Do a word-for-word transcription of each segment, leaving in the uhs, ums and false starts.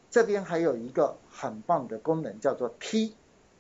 这边还有一个很棒的功能叫做 T。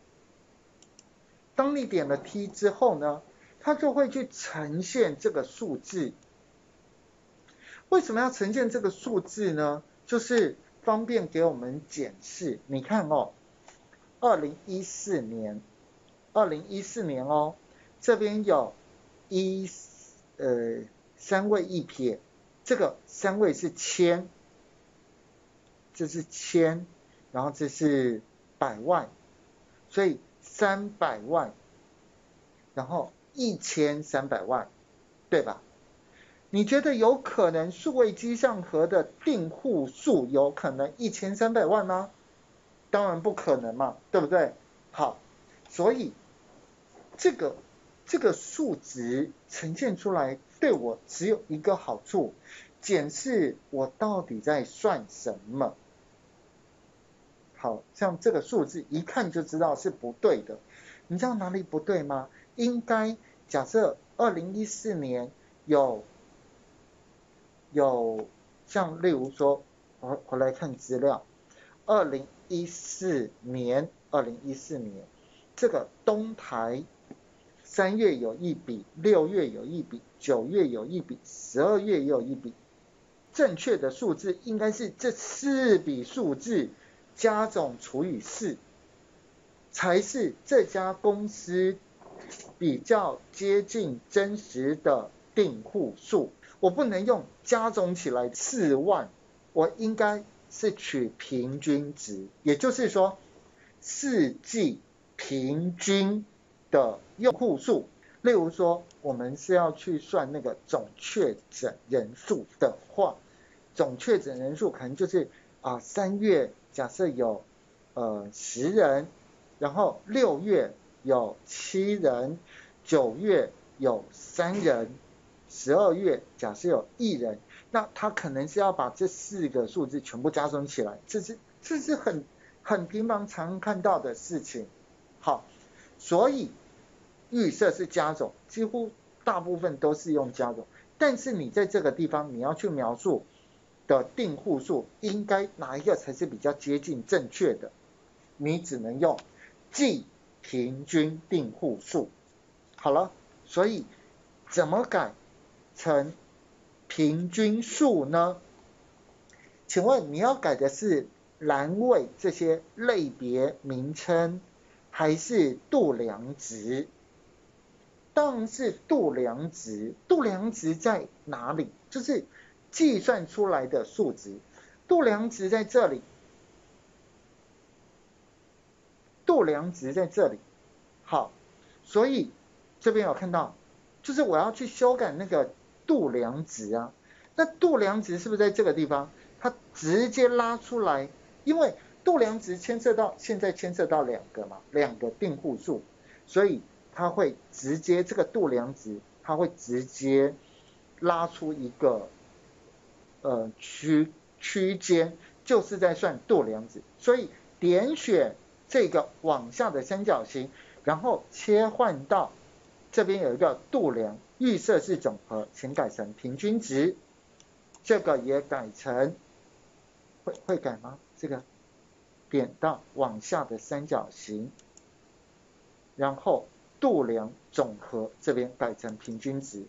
当你点了 T 之后呢，它就会去呈现这个数字。为什么要呈现这个数字呢？就是方便给我们检视。你看哦，二零一四年，二零一四年哦，这边有一呃三位一撇，这个三位是千，这是千，然后这是百万，所以三百万，然后一千三百万，对吧？你觉得有可能数位机上盒的订户数有可能一千三百万吗？当然不可能嘛，对不对？好，所以这个这个数值呈现出来对我只有一个好处，检视我到底在算什么。好，像这个数字一看就知道是不对的。你知道哪里不对吗？应该假设二零一四年有有像例如说，我回来看资料，二零一四年，二零一四年这个东台三月有一笔，六月有一笔，九月有一笔，十二月也有一笔。正确的数字应该是这四笔数字加总除以四，才是这家公司比较接近真实的订户数。我不能用加总起来四万，我应该是取平均值，也就是说四季平均的用户数。例如说我们是要去算那个总确诊人数的话，总确诊人数可能就是啊三月假设有呃十人，然后六月有七人，九月有三人，十二月假设有一人，那他可能是要把这四个数字全部加总起来，这是这是很很平常常看到的事情。好，所以预设是加总，几乎大部分都是用加总，但是你在这个地方你要去描述的订户数，应该哪一个才是比较接近正确的？你只能用计平均订户数。好了，所以怎么改成平均数呢？请问你要改的是栏位这些类别名称，还是度量值？当然是度量值。度量值在哪里？就是计算出来的数值。度量值在这里，度量值在这里。好，所以这边有看到，就是我要去修改那个度量值啊。那度量值是不是在这个地方？它直接拉出来，因为度量值牵涉到现在牵涉到两个嘛，两个订户数，所以它会直接这个度量值，它会直接拉出一个呃区区间，就是在算度量值。所以点选这个往下的三角形，然后切换到这边有一个度量，预设是总和，请改成平均值。这个也改成会会改吗？这个点到往下的三角形，然后度量总和这边改成平均值。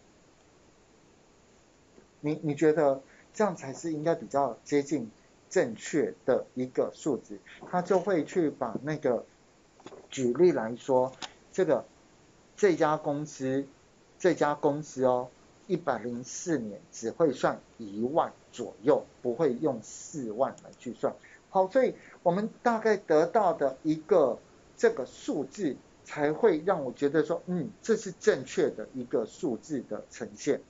你你觉得这样才是应该比较接近正确的一个数值？它就会去把那个举例来说，这个这家公司这家公司哦，一百零四年只会算一万左右，不会用四万来去算。好，所以我们大概得到的一个这个数字，才会让我觉得说，嗯，这是正确的一个数字的呈现。